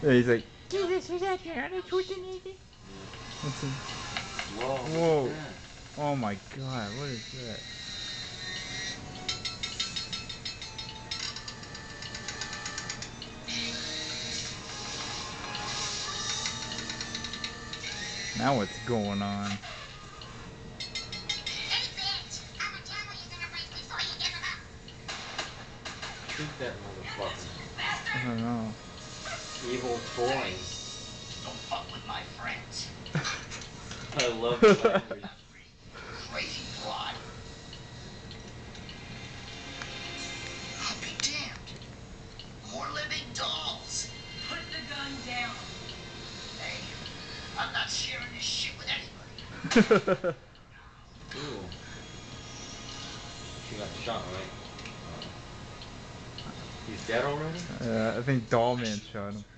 Yeah, he's like, Jesus, is that Arnold Schwarzenegger? Whoa, Whoa. Oh my god, what is that? Now what's going on? Shoot that motherfucker. I don't know. Evil boy. Don't fuck with my friends. I love the language. Crazy broad. I'll be damned. More living dolls. Put the gun down. Hey, I'm not sharing this shit with anybody. Ooh. She got shot, right? He's dead already? I think Dollman shot him.